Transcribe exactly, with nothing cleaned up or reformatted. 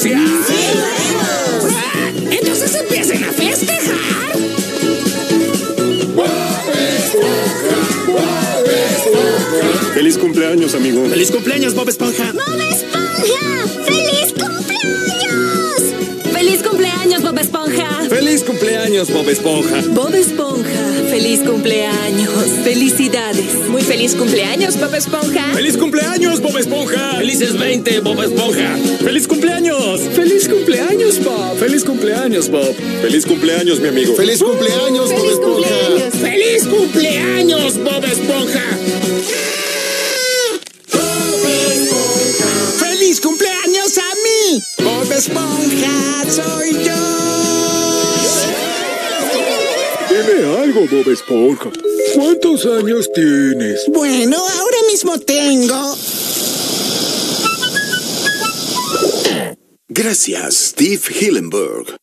iglesia? ¡Sí, lo haremos! Ah, entonces empiecen a festejar. ¡Feliz cumpleaños, amigo! ¡Feliz cumpleaños, Bob Esponja! ¡Bob Esponja! ¡Feliz cumpleaños! ¡Feliz cumpleaños, Bob Esponja! ¡Feliz cumpleaños, Bob Esponja! Bob Esponja, feliz cumpleaños. Felicidades. Muy feliz cumpleaños, Bob Esponja. ¡Feliz cumpleaños, Bob Esponja! ¡Felices veinte, Bob Esponja! ¡Feliz cumpleaños! ¡Feliz cumpleaños, Bob! ¡Feliz cumpleaños, Bob! ¡Feliz cumpleaños, mi amigo! ¡Feliz cumpleaños, Bob ¡Feliz Esponja! cumpleaños! ¡Feliz cumpleaños, Bob Esponja! ¡Feliz cumpleaños a mí! ¡Bob Esponja soy yo! Dime algo, Bob Esponja. ¿Cuántos años tienes? Bueno, ahora mismo tengo... Gracias, Steve Hillenburg.